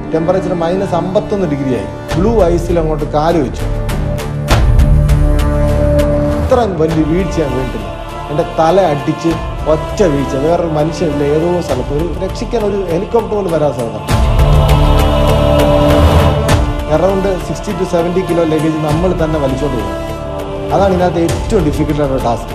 Temperature -51 ആയി. Blue ഐസിൽ അങ്ങോട്ട് കാല് വെച്ചു. ഇത്ര വലിയ വീഴ്ച ഞാൻ വീണിട്ടില്ല. എൻ്റെ തല അടിച്ച് ഒറ്റ വീഴ്ച. വേറൊരു മനുഷ്യനില്ല, ഏതോ സ്ഥലത്ത് രക്ഷിക്കാൻ ഒരു ഹെലികോപ്റ്റർ പോലും വരാൻ സാധ്യത. അറൗണ്ട് 60 to 70 കിലോ ലഗേജ് നമ്മൾ തന്നെ വലിച്ചോണ്ട് പോകും. അതാണ് ഇതിനകത്ത് ഏറ്റവും ഡിഫിക്കൽട്ടായിട്ടുള്ള ടാസ്ക്.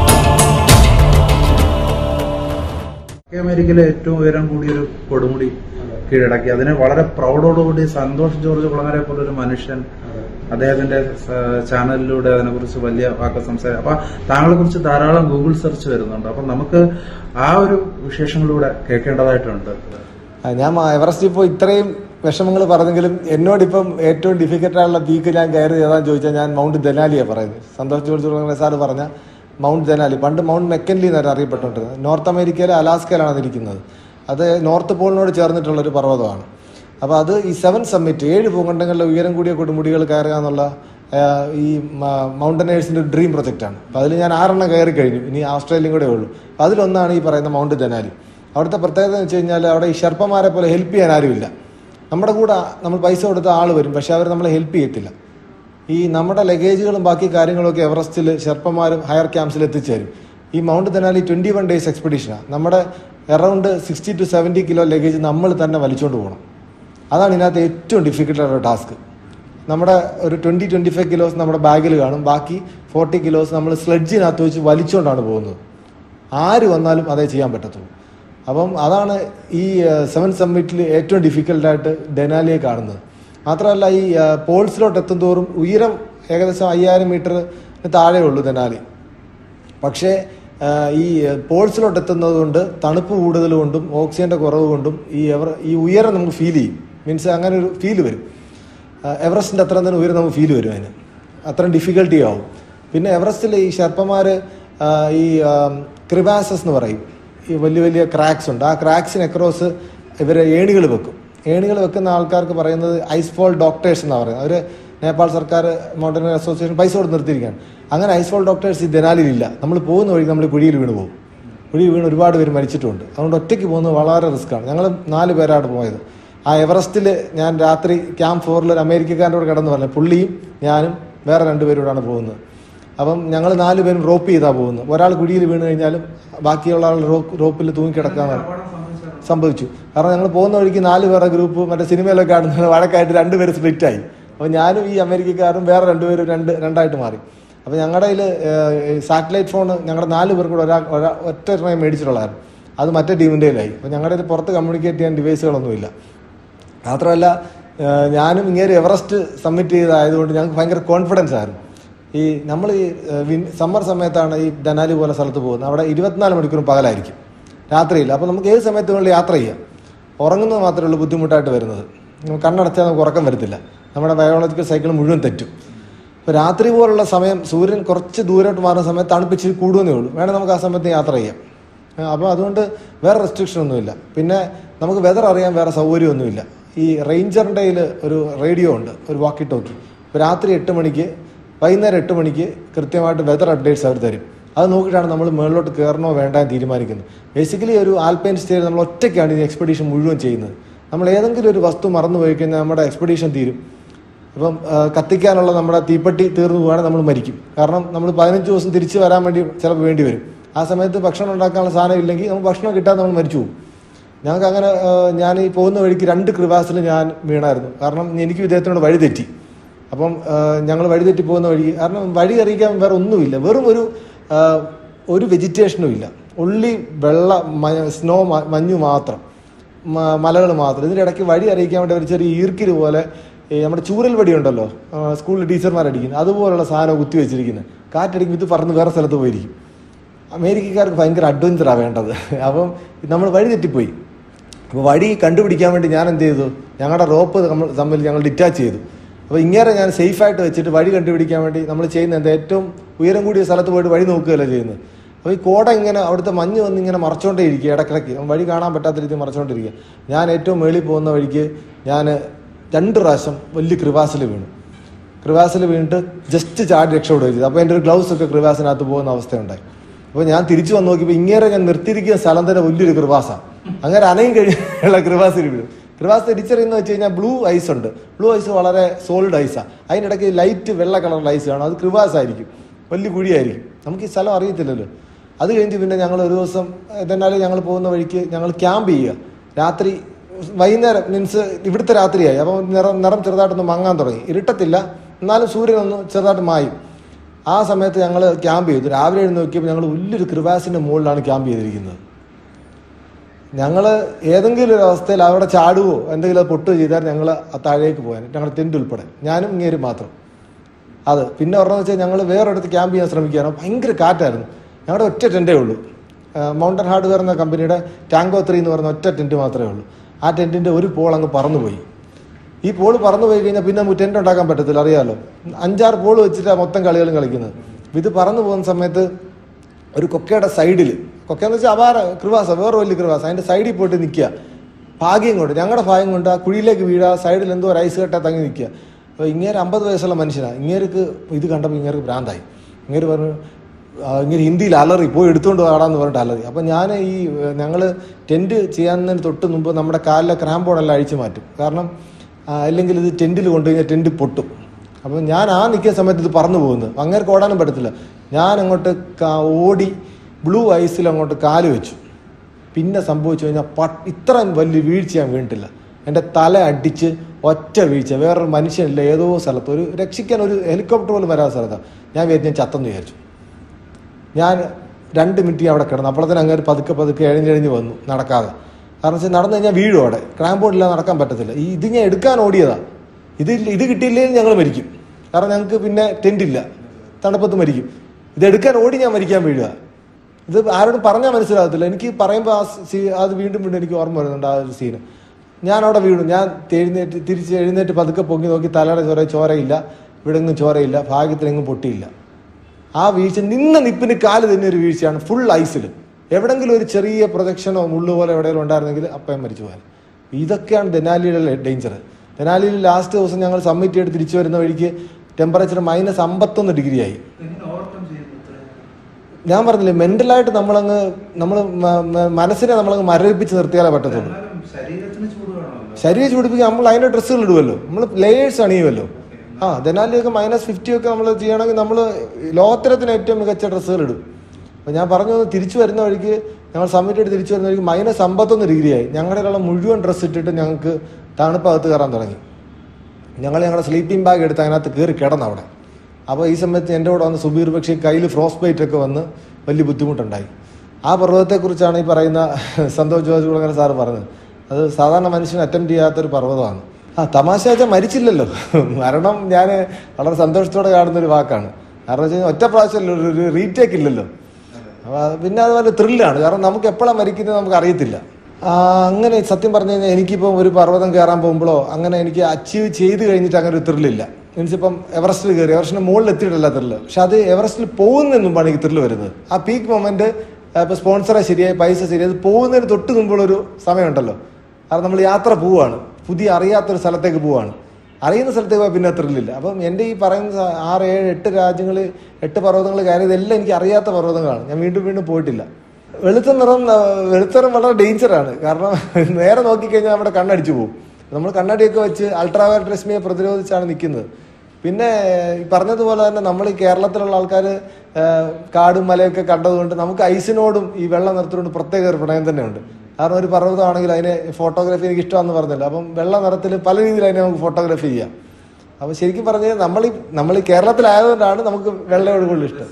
അമേരിക്കയിലെ ഏറ്റവും ഉയരം കൂടിയൊരു കൊടുമുടി കീഴടക്കി. അതിനെ വളരെ പ്രൗഡോടുകൂടി സന്തോഷ് ജോർജ് കുളങ്ങരെ പോലൊരു മനുഷ്യൻ അദ്ദേഹത്തിന്റെ ചാനലിലൂടെ അതിനെക്കുറിച്ച് വലിയ വാക്ക് സംസാരിക്കും. അപ്പൊ താങ്കളെ കുറിച്ച് ധാരാളം ഗൂഗിൾ സെർച്ച് വരുന്നുണ്ട്. അപ്പൊ നമുക്ക് ആ ഒരു വിശേഷങ്ങളിലൂടെ കേൾക്കേണ്ടതായിട്ടുണ്ട്. ഞാൻ എവറസ്റ്റിൽ ഇപ്പോൾ ഇത്രയും വിഷമങ്ങൾ പറഞ്ഞെങ്കിലും എന്നോടിപ്പം ഏറ്റവും ഡിഫിക്കൽട്ടായുള്ള പീക്ക് ഞാൻ കയറി ഏതാന്ന് ചോദിച്ചാൽ ഞാൻ മൗണ്ട് ദനാലിയാണ് പറയുന്നത്. സന്തോഷ് ജോർജ് കുളങ്ങര സാറ് പറഞ്ഞ മൗണ്ട് ദനാലി, പണ്ട് മൗണ്ട് മെക്കൻലി എന്നാണ് അറിയപ്പെട്ടുകൊണ്ടിരുന്നത്. നോർത്ത് അമേരിക്കയിലെ അലാസ്കയിലാണ് അതിരിക്കുന്നത്. അത് നോർത്ത് പോളിനോട് ചേർന്നിട്ടുള്ളൊരു പർവ്വതമാണ്. അപ്പോൾ അത് ഈ 7 സമ്മിറ്റ് 7 ഭൂഖണ്ഡങ്ങളിലെ ഉയരം കൂടിയ കൊടുമുടികൾ കയറുക എന്നുള്ള ഈ മൗണ്ടനേഴ്സിൻ്റെ ഒരു ഡ്രീം പ്രൊജക്റ്റാണ്. അപ്പോൾ അതിൽ ഞാൻ 6 കയറി കഴിഞ്ഞു. ഇനി ഓസ്ട്രേലിയയും കൂടെ ഉള്ളൂ. അപ്പോൾ അതിലൊന്നാണ് ഈ പറയുന്ന മൗണ്ട് ദനാലി. അവിടുത്തെ പ്രത്യേകത എന്ന് വെച്ച് കഴിഞ്ഞാൽ അവിടെ ഈ ഷെർപ്പമാരെ പോലെ ഹെൽപ്പ് ചെയ്യാൻ ആരുമില്ല. നമ്മുടെ കൂടെ നമ്മൾ പൈസ കൊടുത്ത ആൾ വരും, പക്ഷെ അവർ നമ്മളെ ഹെൽപ്പ് ചെയ്യത്തില്ല. ഈ നമ്മുടെ ലഗേജുകളും ബാക്കി കാര്യങ്ങളൊക്കെ എവറസ്റ്റിൽ ഷെർപ്പമാരും ഹയർ ക്യാമ്പ്സിൽ എത്തിച്ചേരും. ഈ മൗണ്ട് ദനാലി 21 ഡേയ്സ് എക്സ്പെഡീഷനാണ്. നമ്മുടെ അറൗണ്ട് 60 to 70 കിലോ ലഗേജ് നമ്മൾ തന്നെ വലിച്ചുകൊണ്ട് പോകണം. അതാണ് ഇതിനകത്ത് ഏറ്റവും ഡിഫിക്കൽട്ടായിട്ടുള്ള ടാസ്ക്. നമ്മുടെ ഒരു 20-25 കിലോസ് നമ്മുടെ ബാഗിൽ കാണും. ബാക്കി 40 കിലോസ് നമ്മൾ സ്ലെഡ്ജിനകത്ത് വെച്ച് വലിച്ചുകൊണ്ടാണ് പോകുന്നത്. ആര് വന്നാലും അതേ ചെയ്യാൻ പറ്റത്തുള്ളൂ. അപ്പം അതാണ് ഈ 7 സമ്മിറ്റിൽ ഏറ്റവും ഡിഫിക്കൽട്ടായിട്ട് ഡെനാലിയെ കാണുന്നത്. മാത്രമല്ല ഈ പോൾസിലോട്ട് എത്തുന്തോറും ഉയരം ഏകദേശം 5000 മീറ്ററിന് താഴെയുള്ളൂ ദനാലി. പക്ഷേ ഈ പോൾസിലോട്ട് എത്തുന്നത് കൊണ്ട് തണുപ്പ് കൂടുതൽ കൊണ്ടും ഓക്സിജൻ്റെ കുറവ് കൊണ്ടും ഈ ഉയരം നമുക്ക് ഫീൽ ചെയ്യും. മീൻസ് അങ്ങനെ ഒരു ഫീൽ വരും. എവറസ്റ്റിൻ്റെ അത്രയും തന്നെ ഉയരം നമുക്ക് ഫീൽ വരും. അതിന് അത്രയും ഡിഫിക്കൽട്ടി ആവും. പിന്നെ എവറസ്റ്റിൽ ഈ ഷെർപ്പമാർ ഈ ക്രിവാസസ് എന്ന് പറയും, ഈ വലിയ വലിയ ക്രാക്സ് ഉണ്ട്. ആ ക്രാക്സിന് അക്രോസ് ഇവർ ഏണികൾ വെക്കും. ഏണികൾ വെക്കുന്ന ആൾക്കാർക്ക് പറയുന്നത് ഐസ് ഫോൾ ഡോക്ടേഴ്സ് എന്നാണ് പറയുന്നത്. അവർ നേപ്പാൾ സർക്കാർ മൗണ്ടനറി അസോസിയേഷൻ പൈസ കൊടുത്ത് നിർത്തിയിരിക്കുകയാണ്. അങ്ങനെ ഐസ് ഫോൾ ഡോക്ടേഴ്സ് ഈ ദനാലിലില്ല. നമ്മൾ പോകുന്ന വഴിക്ക് നമ്മൾ കുഴിയിൽ വീണ് പോകും. കുഴിയിൽ വീണ് ഒരുപാട് പേര് മരിച്ചിട്ടുണ്ട്. അതുകൊണ്ട് ഒറ്റയ്ക്ക് പോകുന്നത് വളരെ റിസ്ക്കാണ്. ഞങ്ങൾ 4 പേരാണ് പോയത്. ആ എവറസ്റ്റിൽ ഞാൻ രാത്രി ക്യാമ്പ് 4 ഒരു അമേരിക്കക്കാരൻ്റെ കൂടെ കിടന്ന് പറഞ്ഞു. പുള്ളിയും ഞാനും വേറെ 2 പേരോടാണ് പോകുന്നത്. അപ്പം ഞങ്ങൾ 4 പേരും റോപ്പ് ചെയ്താൽ പോകുന്നത്. ഒരാൾ കുഴിയിൽ വീണ് കഴിഞ്ഞാലും ബാക്കിയുള്ള ആൾ റോപ്പിൽ തൂങ്ങിക്കിടക്കാമെന്നാണ് സംഭവിച്ചു. കാരണം ഞങ്ങൾ പോകുന്ന വഴിക്ക് 4 പേരുടെ ഗ്രൂപ്പ് മറ്റേ സിനിമയിലൊക്കെ കാണുന്നത് വഴക്കായിട്ട് 2 പേര് സ്പ്ലിറ്റായി. അപ്പോൾ ഞാനും ഈ അമേരിക്കക്കാരും വേറെ 2 പേരും രണ്ടായിട്ട് മാറി. അപ്പോൾ ഞങ്ങളുടെ കയ്യിൽ സാറ്റലൈറ്റ് ഫോൺ ഞങ്ങളുടെ 4 പേർ കൂടെ ഒറ്റ സമയം മേടിച്ചിട്ടുള്ളായിരുന്നു. അത് മറ്റേ ടീമിൻ്റെ കയ്യിലായി. അപ്പോൾ ഞങ്ങളുടെ ഇത് പുറത്ത് കമ്മ്യൂണിക്കേറ്റ് ചെയ്യാൻ ഡിവൈസുകളൊന്നുമില്ല. മാത്രമല്ല ഞാനും ഇങ്ങനെ എവറസ്റ്റ് സബ്മിറ്റ് ചെയ്തതായതുകൊണ്ട് ഞങ്ങൾക്ക് ഭയങ്കര കോൺഫിഡൻസ് ആയിരുന്നു. ഈ നമ്മൾ ഈ സമ്മർ സമയത്താണ് ഈ ദനാലി പോലെ സ്ഥലത്ത് പോകുന്നത്. അവിടെ 24 മണിക്കൂറും പകലായിരിക്കും, രാത്രിയില്ല. അപ്പോൾ നമുക്ക് ഏത് സമയത്ത് വേണമെങ്കിലും യാത്ര ചെയ്യാം. ഉറങ്ങുന്നത് മാത്രമേ ഉള്ളൂ ബുദ്ധിമുട്ടായിട്ട് വരുന്നത്. കണ്ണടച്ചാൽ നമുക്ക് ഉറക്കം വരത്തില്ല. നമ്മുടെ ബയോളജിക്കൽ സൈക്കിൾ മുഴുവൻ തെറ്റും. ഇപ്പോൾ രാത്രി പോലുള്ള സമയം സൂര്യൻ കുറച്ച് ദൂരോട്ട് മാറുന്ന സമയത്ത് തണുപ്പിച്ച് കൂടുന്നേ ഉള്ളൂ. വേണേൽ നമുക്ക് ആ സമയത്ത് യാത്ര ചെയ്യാം. അപ്പോൾ അതുകൊണ്ട് വേറെ റെസ്ട്രിക്ഷൻ ഒന്നുമില്ല. പിന്നെ നമുക്ക് വെതർ അറിയാൻ വേറെ സൗകര്യമൊന്നുമില്ല. ഈ റേഞ്ചറിൻ്റെ കയ്യിൽ ഒരു റേഡിയോ ഉണ്ട്, ഒരു വാക്കി ടോക്കി. ഇപ്പോൾ രാത്രി 8 മണിക്ക് വൈകുന്നേരം 8 മണിക്ക് കൃത്യമായിട്ട് വെതർ അപ്ഡേറ്റ്സ് അവർ തരും. അത് നോക്കിയിട്ടാണ് നമ്മൾ മുകളിലോട്ട് കയറണോ വേണ്ട എന്ന് തീരുമാനിക്കുന്നത്. ബേസിക്കലി ഒരു ആൽപൈൻ സ്റ്റേയിൽ നമ്മൾ ഒറ്റയ്ക്കാണ് ഈ എക്സ്പെഡീഷൻ മുഴുവൻ ചെയ്യുന്നത്. നമ്മൾ ഏതെങ്കിലും ഒരു വസ്തു മറന്നു പോയി കഴിഞ്ഞാൽ നമ്മുടെ എക്സ്പെഡീഷൻ തീരും. ഇപ്പം കത്തിക്കാനുള്ള നമ്മുടെ തീപ്പെട്ടി തീർന്നു പോവുകയാണെങ്കിൽ നമ്മൾ മരിക്കും. കാരണം നമ്മൾ 15 ദിവസം തിരിച്ച് വരാൻ വേണ്ടി ചിലപ്പോൾ വേണ്ടി വരും. ആ സമയത്ത് ഭക്ഷണം ഉണ്ടാക്കാനുള്ള സാധനം ഇല്ലെങ്കിൽ നമുക്ക് ഭക്ഷണം കിട്ടാതെ നമ്മൾ മരിച്ചു പോകും. ഞങ്ങൾക്ക് അങ്ങനെ ഞാൻ ഈ പോകുന്ന വഴിക്ക് 2 ക്രിവാസിൽ ഞാൻ വീണായിരുന്നു. കാരണം എനിക്ക് ഇദ്ദേഹത്തിനോട് വഴി തെറ്റി. അപ്പം ഞങ്ങൾ വഴി തെറ്റി പോകുന്ന വഴി, കാരണം വഴി അറിയിക്കാൻ വേറെ ഒന്നുമില്ല, വെറും ഒരു വെജിറ്റേഷനും ഇല്ല. ഉള്ളി വെള്ള സ്നോ മഞ്ഞു മാത്രം, മലകൾ മാത്രം. ഇതിൻ്റെ ഇടയ്ക്ക് വഴി അറിയിക്കാൻ വേണ്ടി ഒരു ചെറിയ ഈർക്കിൽ പോലെ നമ്മുടെ ചൂരൽ വടി ഉണ്ടല്ലോ സ്കൂളിൽ ടീച്ചർമാരടിക്കുന്നത്, അതുപോലുള്ള സാധനം കുത്തി വെച്ചിരിക്കുന്നത്. കാറ്റടിക്കുമ്പോൾ ഇത് പറന്ന് വേറെ സ്ഥലത്ത് പോയിരിക്കും. അമേരിക്കക്കാർക്ക് ഭയങ്കര അഡ്വഞ്ചറാണ് വേണ്ടത്. അപ്പം നമ്മൾ വഴി തെറ്റിപ്പോയി. അപ്പോൾ വഴി കണ്ടുപിടിക്കാൻ വേണ്ടി ഞാൻ എന്ത് ചെയ്തു, ഞങ്ങളുടെ റോപ്പ് തമ്മിൽ ഞങ്ങൾ ഡിറ്റാച്ച് ചെയ്തു. അപ്പോൾ ഇങ്ങനെ ഞാൻ സേഫായിട്ട് വെച്ചിട്ട് വഴി കണ്ടുപിടിക്കാൻ വേണ്ടി നമ്മൾ ചെയ്യുന്നത് എന്താ, ഏറ്റവും ഉയരം കൂടിയ സ്ഥലത്ത് പോയിട്ട് വഴി നോക്കുകയല്ല ചെയ്യുന്നത്. അപ്പോൾ ഈ കോട ഇങ്ങനെ അവിടുത്തെ മഞ്ഞ് വന്ന് ഇങ്ങനെ മറച്ചുകൊണ്ടേ ഇരിക്കുക, ഇടയ്ക്കിടയ്ക്ക് വഴി കാണാൻ പറ്റാത്ത രീതിയിൽ മറച്ചുകൊണ്ടിരിക്കുക. ഞാൻ ഏറ്റവും മേളിൽ പോകുന്ന വഴിക്ക് ഞാൻ 2 പ്രാവശ്യം വലിയ ക്രിവാസിൽ വീണു. ക്രിവാസിൽ വീണിട്ട് ജസ്റ്റ് ചാടി രക്ഷപ്പെടുകയും ചെയ്തു. അപ്പോൾ എൻ്റെ ഒരു ഗ്ലൗസ് ഒക്കെ ക്രിവാസിനകത്ത് പോകുന്ന അവസ്ഥയുണ്ടായി. അപ്പോൾ ഞാൻ തിരിച്ചു വന്ന് നോക്കിയപ്പോൾ ഇങ്ങനെ ഞാൻ നിർത്തിയിരിക്കുന്ന സ്ഥലം തന്നെ വലിയൊരു ക്രിവാസാണ്. അങ്ങനെ അനയും കഴിഞ്ഞുള്ള ക്രിവാസിൽ വീഴും. ക്രിവാസ് തിരിച്ചറിയുന്ന വെച്ച് കഴിഞ്ഞാൽ ബ്ലൂ ഐസ് ഉണ്ട്. ബ്ലൂ ഐസ് വളരെ സോളിഡ് ഐസാണ്. അതിനിടയ്ക്ക് ലൈറ്റ് വെള്ള കളറുള്ള ഐസ് കാണും, അത് ക്രിവാസ് ആയിരിക്കും, വലിയ കുഴിയായിരിക്കും. നമുക്ക് ഈ സ്ഥലം അറിയത്തില്ലല്ലോ. അത് കഴിഞ്ഞ് പിന്നെ ഞങ്ങൾ ഒരു ദിവസം ഇതെന്നാലും ഞങ്ങൾ പോകുന്ന വഴിക്ക് ഞങ്ങൾ ക്യാമ്പ് ചെയ്യുക. രാത്രി വൈകുന്നേരം മീൻസ് ഇവിടുത്തെ രാത്രിയായി. അപ്പം നിറം ചെറുതായിട്ടൊന്ന് മങ്ങാൻ തുടങ്ങി. ഇരുട്ടത്തില്ല, എന്നാലും സൂര്യനൊന്ന് ചെറുതായിട്ട് മായും. ആ സമയത്ത് ഞങ്ങൾ ക്യാമ്പ് ചെയ്തു. രാവിലെ എഴുന്ന് നോക്കിയപ്പോൾ ഞങ്ങൾ വലിയൊരു ക്രിവാസിൻ്റെ മുകളിലാണ് ക്യാമ്പ് ചെയ്തിരിക്കുന്നത്. ഞങ്ങൾ ഏതെങ്കിലും ഒരു അവസ്ഥയിൽ അവിടെ ചാടുവോ എന്തെങ്കിലും അത് പൊട്ടുകയോ ചെയ്താൽ ഞങ്ങൾ താഴേക്ക് പോകാൻ, ഞങ്ങളുടെ ടെൻ്റ് ഉൾപ്പെടെ, ഞാനും ഇങ്ങേരും മാത്രം. അത് പിന്നെ പറഞ്ഞതെന്ന് വെച്ചാൽ ഞങ്ങൾ വേറൊരിടത്ത് ക്യാമ്പ് ചെയ്യാൻ ശ്രമിക്കുകയാണ്. ഭയങ്കര കാറ്റായിരുന്നു. ഞങ്ങളുടെ ഒറ്റ ടെൻറ്റേ ഉള്ളൂ. മൗണ്ടൻ ഹാർഡ്വെയർ എന്ന കമ്പനിയുടെ ടാങ്കോ 3 എന്ന് പറഞ്ഞ ഒറ്റ ടെൻറ്റ് മാത്രമേ ഉള്ളൂ. ആ ടെൻറ്റിൻ്റെ ഒരു പോൾ അങ്ങ് പറന്നുപോയി. ഈ പോൾ പറന്നു പോയി കഴിഞ്ഞാൽ പിന്നെ നമുക്ക് ടെൻറ്റ് ഉണ്ടാക്കാൻ പറ്റത്തില്ല, അറിയാമല്ലോ. 5-6 പോൾ വെച്ചിട്ടാണ് മൊത്തം കളികളും കളിക്കുന്നത്. ഇത് പറന്നു പോകുന്ന സമയത്ത് ഒരു കൊക്കയുടെ സൈഡിൽ, കൊക്കയെന്ന് വെച്ചാൽ അപാര ക്രിവാസ, വേറെ വലിയ ക്രിവാസ, അതിൻ്റെ സൈഡിൽ പോയിട്ട് നിൽക്കുക. ഭാഗ്യം കൊണ്ട്, ഞങ്ങളുടെ ഭാഗ്യം കൊണ്ട് ആ കുഴിയിലേക്ക് വീഴുക, സൈഡിൽ എന്തോ ഒരു ഐസ് കെട്ടാ തങ്ങി നിൽക്കുക. അപ്പോൾ ഇങ്ങേര് 50 വയസ്സുള്ള മനുഷ്യനാണ്. ഇങ്ങേർക്ക് ഇത് കണ്ടപ്പോൾ ഇങ്ങേർക്ക് ഭ്രാന്തായി. ഇങ്ങേര് പറഞ്ഞു, ഇങ്ങനെ ഹിന്ദിയിൽ അലറി, പോയി എടുത്തുകൊണ്ട് പാടാന്ന് പറഞ്ഞിട്ട് അലറി. അപ്പം ഞാൻ ഞങ്ങൾ ടെൻറ്റ് ചെയ്യാവുന്നതിന് തൊട്ട് മുമ്പ് നമ്മുടെ കാലിലെ ക്രാമ്പോണെല്ലാം അഴിച്ചു മാറ്റും. കാരണം അല്ലെങ്കിൽ ഇത് ടെൻറ്റിൽ കൊണ്ടുകഴിഞ്ഞാൽ ടെൻറ്റ് പൊട്ടും. അപ്പം ഞാൻ നിൽക്കുന്ന സമയത്ത് ഇത് പറന്നു പോകുന്നത്, അങ്ങേർക്ക് ഓടാനും പറ്റത്തില്ല. ഞാൻ അങ്ങോട്ട് ഓടി ബ്ലൂ ഐസിൽ അങ്ങോട്ട് കാല് വെച്ചു. പിന്നെ സംഭവിച്ചു കഴിഞ്ഞാൽ ഇത്രയും വലിയ വീഴ്ച ഞാൻ വീണിട്ടില്ല. എൻ്റെ തല അടിച്ച് ഒറ്റ വീഴ്ച. വേറൊരു മനുഷ്യനില്ല, ഏതോ സ്ഥലത്ത് ഒരു രക്ഷിക്കാൻ ഒരു ഹെലികോപ്റ്റർ പോലും വരാത്ത സ്ഥലത്താണ്. ഞാൻ ചത്തെന്ന് വിചാരിച്ചു. ഞാൻ 2 മിനിറ്റ് അവിടെ കിടന്നു. അപ്പോഴത്തേന് അങ്ങനെ പതുക്കെ എഴിഞ്ഞെഴിഞ്ഞ് വന്നു, നടക്കാതെ. കാരണം വെച്ചാൽ നടന്നു കഴിഞ്ഞാൽ വീഴും, അവിടെ ക്രാമ്പോർഡില്ലാതെ നടക്കാൻ പറ്റത്തില്ല. ഇത് ഞാൻ എടുക്കാൻ ഓടിയതാണ്. ഇത് കിട്ടിയില്ലെങ്കിൽ ഞങ്ങൾ മരിക്കും. കാരണം ഞങ്ങൾക്ക് പിന്നെ ടെൻറ്റില്ല, തണുപ്പത്ത് മരിക്കും. ഇതെടുക്കാൻ ഓടി ഞാൻ മരിക്കാൻ വീഴുക. ഇത് ആരോടും പറഞ്ഞാൽ മനസ്സിലാകത്തില്ല. എനിക്ക് പറയുമ്പോൾ അത് വീണ്ടും എനിക്ക് ഓർമ്മ വരുന്നുണ്ട് ആ ഒരു സീന്. ഞാൻ അവിടെ വീണു. ഞാൻ തിരിച്ച് എഴുന്നേറ്റ് പതുക്കെ പൊങ്ങി നോക്കി, തലയുടെ ചോരയില്ല, ഇവിടെ എങ്ങും ചോരയില്ല, ഭാഗ്യത്തിനെങ്ങും പൊട്ടിയില്ല. ആ വീഴ്ച നിപ്പിന് കാല് തന്നെ ഒരു വീഴ്ചയാണ്, ഫുൾ ഐസിൽ. എവിടെങ്കിലും ഒരു ചെറിയ പ്രൊജക്ഷനോ മുള്ളു പോലെ എവിടെയെങ്കിലും ഉണ്ടായിരുന്നെങ്കിൽ അപ്പം മരിച്ചു പോകാൻ. ഇതൊക്കെയാണ് ദെനാലിയുടെ ഡേഞ്ചർ. ദെനാലിയിൽ ലാസ്റ്റ് ദിവസം ഞങ്ങൾ സബ്മിറ്റ് ചെയ്ത് തിരിച്ചു വരുന്ന വഴിക്ക് ടെമ്പറേച്ചർ -51 ഡിഗ്രി ആയി. ഞാൻ പറഞ്ഞില്ലേ, മെന്റലായിട്ട് നമ്മൾ മനസ്സിനെ നമ്മളങ്ങ് മരവിപ്പിച്ച് നിർത്തിയാലേ പറ്റത്തുള്ളൂ. ശരീരം ചൂടിപ്പിക്കാൻ നമ്മൾ അതിൻ്റെ ഡ്രസ്സുകൾ ഇടുമല്ലോ, നമ്മൾ ലേയേഴ്സ് അണിയുമല്ലോ. ദെനാലിയൊക്കെ -50 ഒക്കെ നമ്മൾ ചെയ്യണമെങ്കിൽ നമ്മൾ ലോകത്തിലത്തിന് ഏറ്റവും മികച്ച ഡ്രസ്സുകൾ ഇടും. അപ്പോൾ ഞാൻ പറഞ്ഞു, തിരിച്ചു വരുന്ന വഴിക്ക് ഞങ്ങൾ സബ്മിറ്റ് ചെയ്ത് തിരിച്ചു വരുന്ന വഴിക്ക് -51 ഡിഗ്രി ആയി. ഞങ്ങളുടെ മുഴുവൻ ഡ്രസ്സ് ഇട്ടിട്ട് ഞങ്ങൾക്ക് തണുപ്പകത്ത് കയറാൻ തുടങ്ങി. ഞങ്ങളുടെ സ്ലീപ്പിംഗ് ബാഗ് എടുത്ത് അതിനകത്ത് കയറി കിടന്നു അവിടെ. അപ്പോൾ ഈ സമയത്ത് എൻ്റെ കൂടെ വന്ന് സുബീർ പക്ഷേ കയ്യിൽ ഫ്രോസ്റ്റ് ബൈറ്റ് ഒക്കെ വന്ന് വലിയ ബുദ്ധിമുട്ടുണ്ടായി. ആ പർവ്വതത്തെക്കുറിച്ചാണ് ഈ പറയുന്ന സന്തോഷ് ജോർജ് കുളങ്ങര സാറ് പറഞ്ഞത്. അത് സാധാരണ മനുഷ്യന് അറ്റംപ്റ്റ് ചെയ്യാത്തൊരു പർവ്വതമാണ്. തമാശ വെച്ചാൽ മരിച്ചില്ലല്ലോ. മരണം ഞാൻ വളരെ സന്തോഷത്തോടെ കാണുന്നൊരു വാക്കാണ്. കാരണം വെച്ച് കഴിഞ്ഞാൽ ഒറ്റ പ്രാവശ്യമല്ലോ, ഒരു റീടേക്ക് ഇല്ലല്ലോ. അപ്പോൾ പിന്നെ അതുപോലെ ത്രില്ലാണ്. കാരണം നമുക്ക് എപ്പോഴാണ് മരിക്കുന്നത് നമുക്ക് അറിയത്തില്ല. അങ്ങനെ സത്യം പറഞ്ഞു കഴിഞ്ഞാൽ എനിക്കിപ്പോൾ ഒരു പർവ്വതം കയറാൻ പോകുമ്പോഴോ അങ്ങനെ എനിക്ക് അച്ചീവ് ചെയ്ത് കഴിഞ്ഞിട്ട് അങ്ങനെ ഒരു ത്രില്ലില്ല. മീൻസ് ഇപ്പം എവറസ്റ്റിൽ കയറി, എവറസ്റ്റിന് മുകളിൽ എത്തിയിട്ടല്ല ത്രില്ല്. പക്ഷെ അത് എവറസ്റ്റിൽ പോകുന്നതിന് മുമ്പാണ് എനിക്ക് ത്രില്ല് വരുന്നത്. ആ പീക്ക് മൊമെന്റ്, ഇപ്പോൾ സ്പോൺസറെ ശരിയായി, പൈസ ശരിയായി, അത് പോകുന്നതിന് തൊട്ട് മുമ്പുള്ളൊരു സമയമുണ്ടല്ലോ. കാരണം നമ്മൾ യാത്ര പോവുകയാണ്, പുതിയ അറിയാത്തൊരു സ്ഥലത്തേക്ക് പോവുകയാണ്. അറിയുന്ന സ്ഥലത്തേക്ക് പോയാൽ പിന്നെ ത്രില്ലില്ല. അപ്പം എൻ്റെ ഈ പറയുന്ന 6, 7, 8 രാജ്യങ്ങൾ, 8 പർവ്വതങ്ങൾ കയറിയതെല്ലാം എനിക്ക് അറിയാത്ത പർവ്വതങ്ങളാണ്. ഞാൻ വീണ്ടും പോയിട്ടില്ല. വെളുത്ത നിറം വളരെ ഡേഞ്ചറാണ്. കാരണം നേരെ നോക്കിക്കഴിഞ്ഞാൽ നമ്മുടെ കണ്ണടിച്ചു പോകും. നമ്മൾ കണ്ണടിയൊക്കെ വെച്ച് അൾട്രാവയലറ്റ് രശ്മിയെ പ്രതിരോധിച്ചാണ് നിൽക്കുന്നത്. പിന്നെ ഈ പറഞ്ഞതുപോലെ തന്നെ നമ്മൾ ഈ കേരളത്തിലുള്ള ആൾക്കാർ കാടും മലയൊക്കെ കണ്ടതുകൊണ്ട് നമുക്ക് ഐസിനോടും ഈ വെള്ള നിറത്തിനോടും പ്രത്യേക ഒരു പ്രണയം തന്നെയുണ്ട്. കാരണം ഒരു പർവ്വതമാണെങ്കിൽ അതിനെ ഫോട്ടോഗ്രാഫി എനിക്ക് ഇഷ്ടമാണെന്ന് പറഞ്ഞല്ലോ. അപ്പം വെള്ള നിറത്തിൽ പല രീതിയിൽ അതിനെ നമുക്ക് ഫോട്ടോഗ്രാഫി ചെയ്യാം. അപ്പം ശരിക്കും പറഞ്ഞാൽ നമ്മൾ ഈ കേരളത്തിലായതുകൊണ്ടാണ് നമുക്ക് വെള്ളയോട് കൂടുതൽ ഇഷ്ടം.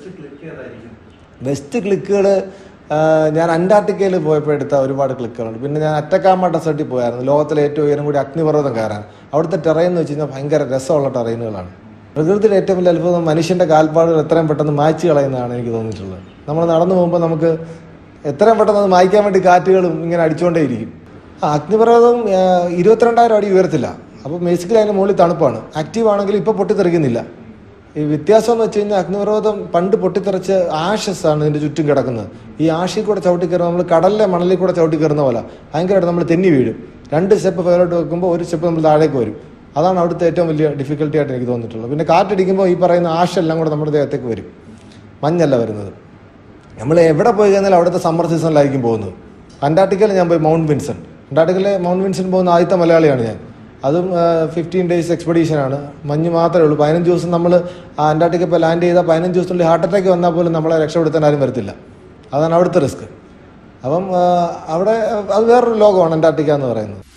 ബെസ്റ്റ് ക്ലിക്കുകൾ ഞാൻ അന്റാർട്ടിക്കയിൽ പോയപ്പോൾ എടുത്ത ഒരുപാട് ക്ലിക്കുകളുണ്ട്. പിന്നെ ഞാൻ അറ്റക്കാമ ഡെസേർട്ടിൽ പോയായിരുന്നു. ലോകത്തിലെ ഏറ്റവും ഉയരം കൂടി അഗ്നിപർവ്വതം കയറാൻ. അവിടുത്തെ ടെറൈൻ എന്ന് വെച്ച് കഴിഞ്ഞാൽ ഭയങ്കര രസമുള്ള ടെറൈനുകളാണ്. പ്രകൃതിയുടെ ഏറ്റവും വലിയ അത്ഭുതം മനുഷ്യൻ്റെ കാൽപ്പാടുകൾ എത്രയും പെട്ടെന്ന് മായ്ച്ചു കളയുന്നതാണ് എനിക്ക് തോന്നിയിട്ടുള്ളത്. നമ്മൾ നടന്നു പോകുമ്പോൾ നമുക്ക് എത്രയും പെട്ടെന്ന് അത് മായ്ക്കാൻ വേണ്ടി കാറ്റുകളും ഇങ്ങനെ അടിച്ചുകൊണ്ടേയിരിക്കും. അഗ്നിപർവ്വതം 22,000 അടി ഉയരത്തില്ല. അപ്പോൾ ബേസിക്കലി അതിന് മുകളിൽ തണുപ്പാണ്. ആക്റ്റീവ് ആണെങ്കിൽ ഇപ്പോൾ പൊട്ടിത്തെറിക്കുന്നില്ല. ഈ വ്യത്യാസം എന്ന് വെച്ച് കഴിഞ്ഞാൽ അഗ്നിപർവ്വതം പണ്ട് പൊട്ടിത്തെറിച്ച് ആഷസ് ആണ് ഇതിൻ്റെ ചുറ്റും കിടക്കുന്നത്. ഈ ആഷിൽ കൂടെ ചവിട്ടി കയറുന്ന, നമ്മൾ കടലിലെ മണലിൽ കൂടെ ചവിട്ടി കയറുന്ന പോലെ ഭയങ്കരമായിട്ട് നമ്മൾ തെന്നി വീഴും. 2 സ്റ്റെപ്പ് ഫെയറോട്ട് വെക്കുമ്പോൾ 1 സ്റ്റെപ്പ് നമ്മൾ താഴേക്ക് വരും. അതാണ് അവിടുത്തെ ഏറ്റവും വലിയ ഡിഫിക്കൽട്ടി ആയിട്ട് എനിക്ക് തോന്നിയിട്ടുള്ളത്. പിന്നെ കാറ്റടിക്കുമ്പോൾ ഈ പറയുന്ന ആഷെല്ലാം കൂടെ നമ്മുടെ ദേഹത്തേക്ക് വരും. മഞ്ഞല്ല വരുന്നത്. നമ്മൾ എവിടെ പോയി കഴിഞ്ഞാൽ അവിടുത്തെ സമ്മർ സീസണിലായിരിക്കും പോകുന്നത്. അന്റാർട്ടിക്കയിൽ ഞാൻ പോയി മൗണ്ട് വിൻസൺ. അന്റാർട്ടിക്കയിലെ മൗണ്ട് വിൻസെന്റ് പോകുന്ന ആദ്യത്തെ മലയാളിയാണ് ഞാൻ. അതും 15 days എക്സ്പെഡീഷനാണ്. മഞ്ഞ് മാത്രമേ ഉള്ളൂ. 15 ദിവസം നമ്മൾ അന്റാർട്ടിക്ക ഇപ്പോൾ ലാൻഡ് ചെയ്താൽ 15 ദിവസത്തിനുള്ളിൽ ഹാർട്ട് അറ്റാക്ക് വന്നാൽ പോലും നമ്മളെ രക്ഷപ്പെടുത്താൻ ആരും വരത്തില്ല. അതാണ് അവിടുത്തെ റിസ്ക്. അപ്പം അവിടെ അത് വേറൊരു ലോകമാണ് അന്റാർട്ടിക്ക എന്ന് പറയുന്നത്.